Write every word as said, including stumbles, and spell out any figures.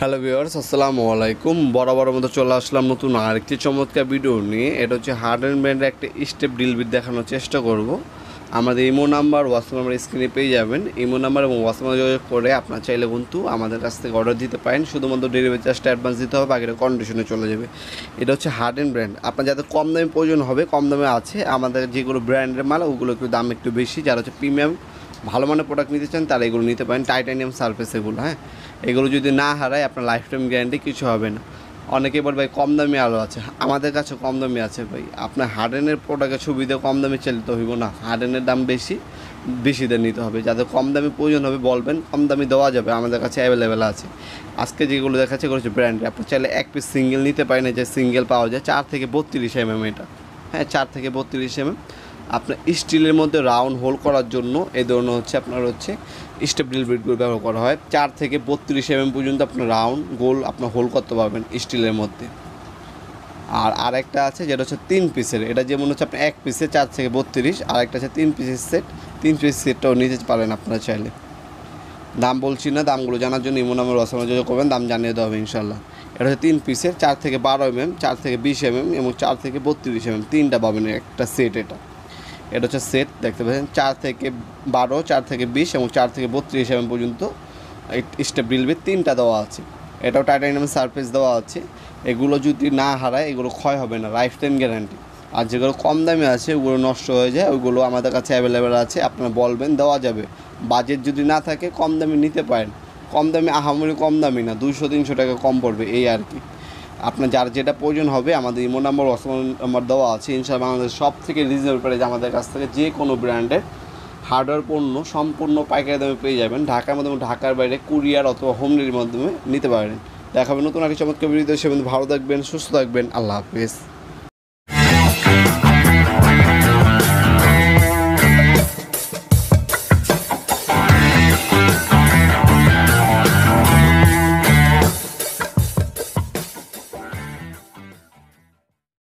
Hello viewers, আসসালামু আলাইকুম। বরাবর মতো চলে আসলাম নতুন আরেকটি চমৎকার ভিডিও নিয়ে। এটা হচ্ছে হার্ডওয়্যার ব্র্যান্ডের একটা স্টেপ ড্রিল বিট দেখানোর চেষ্টা করব। আমাদের ইমো নাম্বার, হোয়াটসঅ্যাপ নাম্বার স্ক্রিনে পেয়ে যাবেন। ইমো নাম্বার এবং হোয়াটসঅ্যাপ নাম্বার যোগাযোগ করে আপনার চাইলে কিন্তু আমাদের কাছ থেকে অর্ডার দিতে পারেন। শুধুমাত্র ডেলিভারি চার্জটা অ্যাডভান্স দিতে হবে, বাকিটা কন্ডিশনে চলে যাবে। এটা হচ্ছে হার্ডওয়্যার ব্র্যান্ড। আপনার যাতে কম দামে প্রয়োজন হবে, কম দামে আছে। আমাদের যেগুলো ব্র্যান্ডের মাল ওগুলো একটু দাম একটু বেশি। যারা হচ্ছে প্রিমিয়াম ভালো মানের প্রোডাক্ট নিতে চান তারা এগুলো নিতে পারেন। টাইটানিয়াম সারফেস এগুলো, হ্যাঁ, এগুলো যদি না হারায় আপনার লাইফ টাইম গ্যারান্টি কিছু হবে না। অনেকে বল ভাই কম দামি আলো আছে, আমাদের কাছে কম দামি আছে ভাই। আপনার হার্ডেনের প্রোডাক্টের সুবিধা কম দামে চালিত হইব না, হার্ডেনের দাম বেশি, বেশি দিয়ে নিতে হবে। যাদের কম দামি প্রয়োজন হবে বলবেন, কম দামি দেওয়া যাবে, আমাদের কাছে অ্যাভেলেবেল আছে। আজকে যেগুলো দেখাচ্ছে এগুলো হচ্ছে ব্র্যান্ড। আপনি চাইলে এক পিস সিঙ্গেল নিতে পারেন, যে সিঙ্গেল পাওয়া যায় চার থেকে বত্রিশ এম এম এটা, হ্যাঁ, চার থেকে বত্রিশ এম এম। আপনার স্টিলের মধ্যে রাউন্ড হোল করার জন্য এই ধরনের হচ্ছে আপনার হচ্ছে স্টেপ ড্রিল বিটগুলো ব্যবহার করা হয়। চার থেকে বত্রিশ এম এম পর্যন্ত আপনার রাউন্ড গোল আপনার হোল করতে পারবেন স্টিলের মধ্যে। আর আরেকটা আছে যেটা হচ্ছে তিন পিসের, এটা যেমন হচ্ছে আপনার এক পিসে চার থেকে বত্রিশ, আর একটা হচ্ছে তিন পিসের সেট। তিন পিস সেটটাও নিতে পারেন আপনারা চাইলে। দাম বলছি না, দামগুলো জানার জন্য ইমো নাম্বার হোয়াটসঅ্যাপে যোগাযোগ করবেন, দাম জানিয়ে দেওয়া হবে ইনশাল্লাহ। এটা হচ্ছে তিন পিসের, চার থেকে বারো এম এম, চার থেকে বিশ এম এম এবং চার থেকে বত্রিশ এম এম, তিনটা পাবেন একটা সেট। এটা এটা হচ্ছে সেট, দেখতে পাচ্ছেন চার থেকে বারো, চার থেকে বিশ এবং চার থেকে বত্রিশ এম এম পর্যন্ত স্টেপ ড্রিল বিট তিনটা দেওয়া আছে। এটাও টাইটানিয়াম সারফেস দেওয়া আছে। এগুলো যদি না হারায় এগুলো ক্ষয় হবে না, লাইফ টাইম গ্যারান্টি। আর যেগুলো কম দামে আছে ওগুলো নষ্ট হয়ে যায়, ওইগুলো আমাদের কাছে অ্যাভেলেবেল আছে, আপনারা বলবেন দেওয়া যাবে। বাজেট যদি না থাকে কম দামে নিতে পারেন। কম দামে আহামরি কম দামি না, দুশো তিনশো টাকা কম পড়বে এই আর কি। আপনার যার যেটা প্রয়োজন হবে আমাদের ইমো নাম্বার, হোয়াটসঅ্যাপ নাম্বার দেওয়া আছে ইনশাআল্লাহ। আমাদের সব থেকে রিজনেবল প্রাইসে আমাদের কাছ থেকে যে কোনো ব্র্যান্ডের হার্ডওয়্যার পণ্য সম্পূর্ণ পাইকারি দামে পেয়ে যাবেন। ঢাকার মাধ্যমে, ঢাকার বাইরে কুরিয়ার অথবা হোম ডেলিভারির মাধ্যমে নিতে পারেন। দেখাবেন নতুন আরেকটি চমৎকার ভিডিও। সে ভালো থাকবেন, সুস্থ থাকবেন, আল্লাহ হাফিজ।